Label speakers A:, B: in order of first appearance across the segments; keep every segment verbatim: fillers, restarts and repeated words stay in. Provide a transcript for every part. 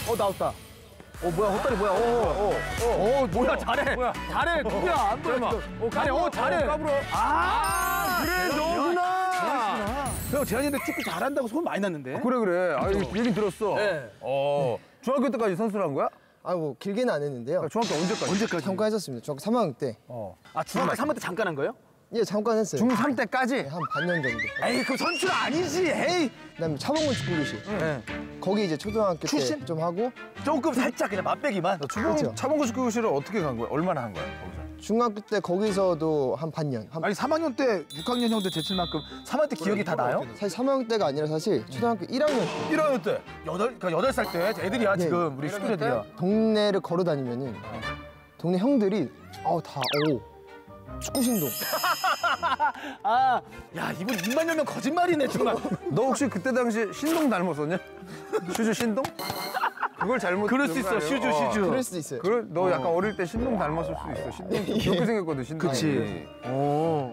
A: 어 나왔다. 어 뭐야 헛다리 뭐야? 어어 어, 어, 뭐야 잘해. 뭐야 잘해 누구야 안 보여. 어 잘해 어 잘해. 까불어. 아 그래 너구나.
B: 형 재환이한테 축구 잘한다고 소문 많이 났는데.
A: 그래 그래. 아 얘기 들었어. 네. 어 중학교 때까지 선수를 한 거야?
C: 아 뭐 길게는 안 했는데요.
A: 중학교 언제까지?
B: 언제까지?
C: 잠깐 했었습니다. 중학교 삼 학년 때.
A: 어.
B: 아 중학교 삼 학년 때 잠깐 한 거예요?
C: 예, 잠깐 했어요.
A: 중삼 때까지?
C: 한 반년 정도.
B: 에이 그 선출 아니지. 에이.
C: 그다음에 차범근 축구교실.
A: 네.
C: 거기 이제 초등학교
B: 출신?
C: 때 좀 하고
B: 조금 살짝 그냥 맛배기만.
C: 그렇죠.
A: 차범근 축구교실을 어떻게 간 거야? 얼마나 한 거야 거기서?
C: 중학교 때 거기서도 한 반년. 한...
B: 아니 삼 학년 때 육 학년 형들 제칠 만큼 삼 학년 때 기억이 다 나요?
C: 사실 삼 학년 때가 아니라 사실 초등학교 일 학년 때
A: 일 학년 때?
B: 여덟 그러니까 여덟 살 때 애들이야
C: 네.
B: 지금 우리 스쿨 애들이야.
C: 동네를 걸어 다니면은 동네 형들이 어다오 축구 신동.
B: 아, 야 이분 입만 열면 거짓말이네 정말.
A: 너 혹시 그때 당시 신동 닮았었냐? 슈즈 신동? 그걸 잘못
B: 그럴 수 있어 슈즈 슈즈.
C: 그럴 수도 있어요.
A: 그래 너 약간 어릴 때 신동 닮았을 수도 있어. 신동 그렇게 생겼거든 신동.
B: 그치. 오.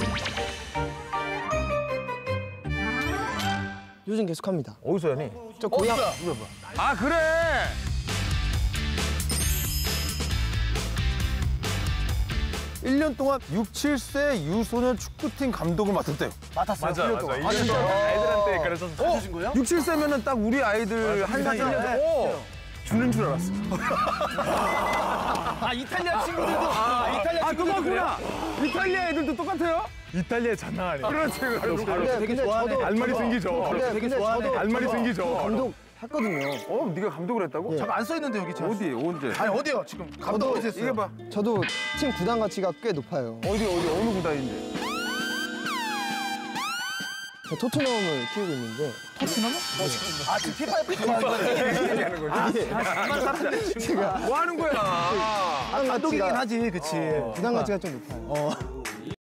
C: 요즘 계속 합니다.
A: 어디서 하니?
C: 저 고향
A: 아 그래. 일 년 동안 육, 칠 세 유소년 축구팀 감독을 맡았대요.
B: 맡았어요.
A: 맞아, 맞아.
B: 아, 진짜?
A: 애들한테 그래서
B: 어? 주신 거예요?
A: 육, 칠 세면은 딱 우리 아이들 한 살, 일 년 어, 주는 줄 알았어.
B: 아 이탈리아 친구들도. 아 이탈리아
A: 아,
B: 친구들도 그래요?
A: 똑같구나. 이탈리아 애들도 똑같아요?
D: 이탈리아 장난 아니야.
A: 그렇지, 그렇지.
C: 근데,
B: 되게
C: 근데
B: 좋아하네.
C: 저도
D: 알말이
C: 저도-
D: 생기죠.
C: 근데,
B: 되게
C: 근데
B: 좋아하네.
C: 저도
D: 알말이
C: 저도
D: 생기죠.
C: 감독 했거든요.
A: 어, 네가 감독을 했다고?
C: 예.
B: 잠깐 안 써 있는데 여기 참.
A: 어디, 언제?
B: 아니 어디요 지금? 감독 어디 했어요?
A: 이게 봐.
C: 저도 팀 구단 가치가 꽤 높아요.
A: 어디, 어디, 어느 구단인데?
C: 저 토트넘을 키우고 있는데
B: 토트넘? 아 지금 피파에 좋아하는
A: 얘기하는 거지?
B: 만 살았네 지금.
A: 뭐 하는 거야?
B: 감독이긴 하지, 그치.
C: 구단 가치가 좀 높아요.
B: 어.